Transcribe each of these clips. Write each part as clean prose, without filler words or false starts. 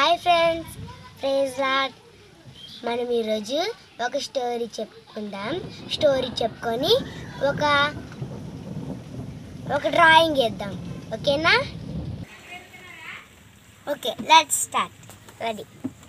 Hi friends, praise lord. మనం ఈరోజు ఒక స్టోరీ చెప్పుకుందాం. స్టోరీ చెప్పుకొని ఒక డ్రాయింగ్ వేద్దాం. ఓకేనా? Okay, let's start. రెడీ.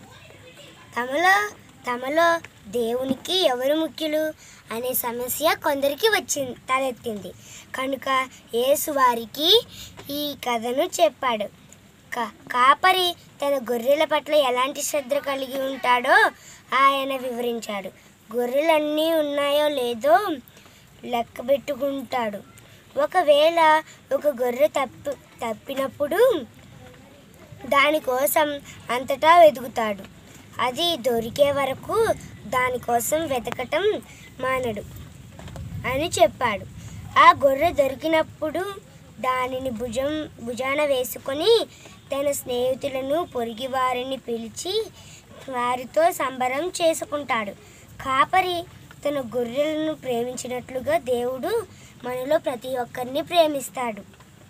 తమలో దేవునికి ఎవరు ముఖ్యులు అనే సమస్య కొందరికి తలెత్తింది. కనుక యేసు వారికి ఈ కథను చెప్పాడు. కాపరి తన గొర్రెల పట్ల ఎలాంటి శ్రద్ధ కలిగి ఉంటాడో ఆయన వివరించాడు. గొర్రెలన్నీ ఉన్నాయో లేదో లెక్క పెట్టుకుంటాడు. ఒకవేళ ఒక గొర్రె తప్పినప్పుడు దానికోసం అంతటా వెతుకుతాడు. అది దొరికే వరకు దానికోసం వెతకటం మానడు అని చెప్పాడు. ఆ గొర్రె దొరికినప్పుడు దానిని భుజాన వేసుకొని తన స్నేహితులను, పొరుగు వారిని పిలిచి వారితో సంబరం చేసుకుంటాడు. కాపరి తన గొర్రెలను ప్రేమించినట్లుగా దేవుడు మనలో ప్రతి ఒక్కరిని ప్రేమిస్తాడు.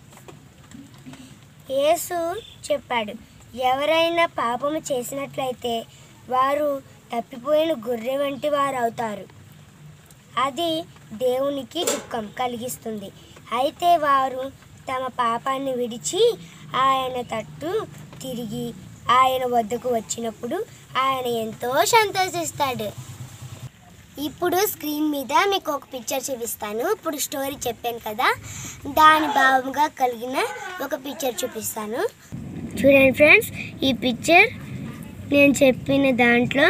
యేసు చెప్పాడు, ఎవరైనా పాపము చేసినట్లయితే వారు తప్పిపోయిన గొర్రె వంటి వారు అవుతారు. అది దేవునికి దుఃఖం కలిగిస్తుంది. అయితే వారు తమ పాపాన్ని విడిచి ఆయన తట్టు తిరిగి ఆయన వద్దకు వచ్చినప్పుడు ఆయన ఎంతో సంతోషిస్తాడు. ఇప్పుడు స్క్రీన్ మీద మీకు ఒక పిక్చర్ చూపిస్తాను. ఇప్పుడు స్టోరీ చెప్పాను కదా, దాని భావంగా కలిగిన ఒక పిక్చర్ చూపిస్తాను. చూడండి ఫ్రెండ్స్, ఈ పిక్చర్ నేను చెప్పిన దాంట్లో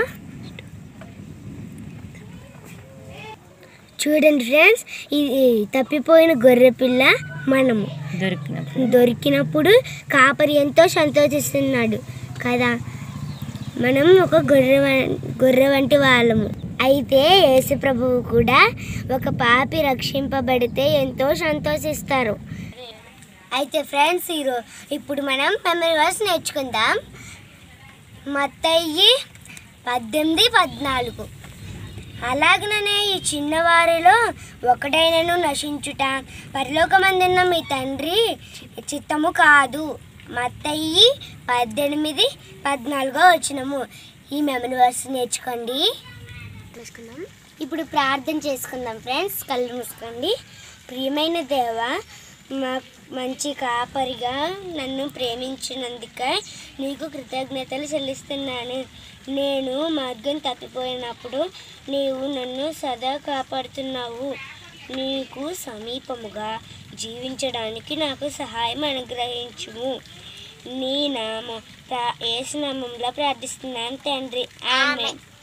చూడండి ఫ్రెండ్స్, ఇది తప్పిపోయిన గొర్రె పిల్ల. మనము దొరికినప్పుడు కాపరి ఎంతో సంతోషిస్తున్నాడు కదా. మనం ఒక గొర్రె వంటి వాళ్ళము. అయితే యేసు ప్రభువు కూడా ఒక పాపి రక్షింపబడితే ఎంతో సంతోషిస్తారు. అయితే ఫ్రెండ్స్, ఇప్పుడు మనం మెమరీ వర్స్ నేర్చుకుందాం. మత్తయి 18:14. అలాగనే ఈ చిన్నవారిలో ఒకడైనను నశించుట పరలోకమందున్న మీ తండ్రి చిత్తము కాదు. మత్తయి 18:14 ఈ మెమరీ వర్స్ నేర్చుకోండి. ఇప్పుడు ప్రార్థన చేసుకుందాం ఫ్రెండ్స్. కళ్ళు మూసుకోండి. ప్రియమైన దేవా, మంచి కాపరిగా నన్ను ప్రేమించినందుకై నీకు కృతజ్ఞతలు చెల్లిస్తున్నాను. నేను మార్గం తప్పిపోయినప్పుడు నీవు నన్ను సదా కాపాడుతున్నావు. నీకు సమీపముగా జీవించడానికి నాకు సహాయం అనుగ్రహించుము. యేసు నామములో ప్రార్థిస్తున్నాను తండ్రి. ఆమేన్.